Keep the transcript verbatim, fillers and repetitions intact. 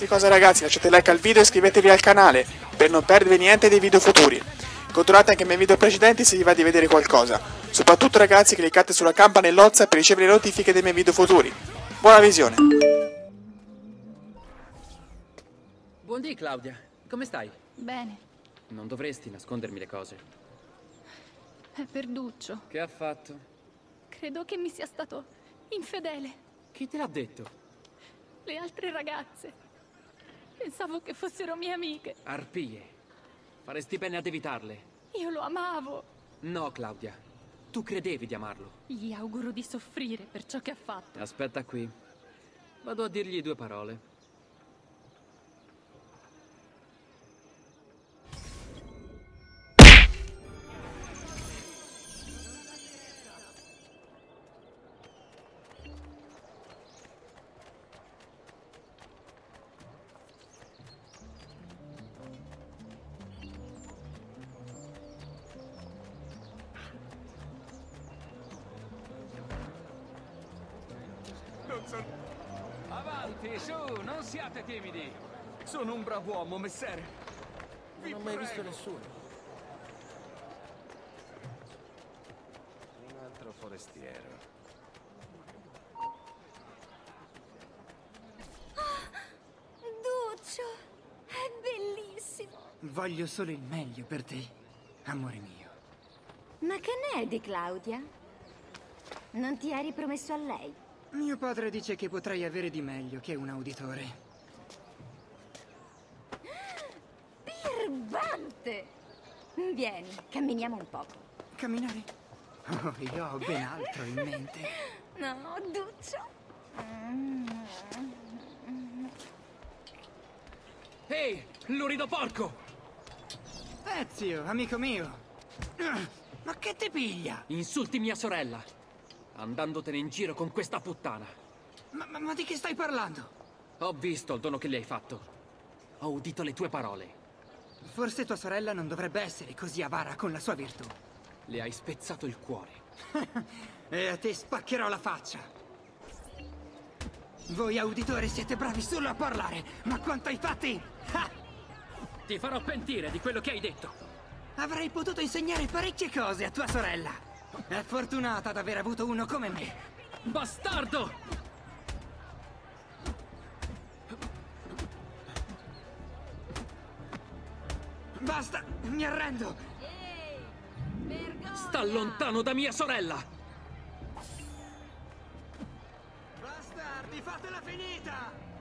qualsiasi cosa ragazzi, lasciate like al video e iscrivetevi al canale per non perdervi niente dei video futuri. Controllate anche i miei video precedenti se vi va di vedere qualcosa. Soprattutto ragazzi, cliccate sulla campanellozza per ricevere le notifiche dei miei video futuri. Buona visione! Buondì Claudia, come stai? Bene, Non dovresti nascondermi le cose. è Perduccio. Che ha fatto? Credo che mi sia stato infedele. Chi te l'ha detto? Le altre ragazze. Pensavo che fossero mie amiche. Arpie. Faresti bene ad evitarle. Io lo amavo. No, Claudia. Tu credevi di amarlo. Gli auguro di soffrire per ciò che ha fatto. Aspetta qui. Vado a dirgli due parole. Avanti, su, non siate timidi. Sono un brav'uomo, messere. Non ho mai visto nessuno. Un altro forestiero. Duccio, è bellissimo. Voglio solo il meglio per te, amore mio. Ma che ne è di Claudia? Non ti eri promesso a lei? Mio padre dice che potrei avere di meglio che un uditore. Birbante! Vieni, camminiamo un poco. Camminare? Oh, io ho ben altro in mente. No, Duccio. Ehi, lurido porco! Ezio, amico mio. Ma che ti piglia? Insulti mia sorella. Andandotene in giro con questa puttana. Ma, ma, ma di che stai parlando? Ho visto il dono che gli hai fatto. Ho udito le tue parole. Forse tua sorella non dovrebbe essere così avara con la sua virtù. Le hai spezzato il cuore. E a te spaccherò la faccia. Voi auditori siete bravi solo a parlare, ma quanto ai fatti... Ha! Ti farò pentire di quello che hai detto. Avrei potuto insegnare parecchie cose a tua sorella. È fortunata ad aver avuto uno come me. Bastardo! Basta, mi arrendo. Sta lontano da mia sorella! Bastardi, fatela finita!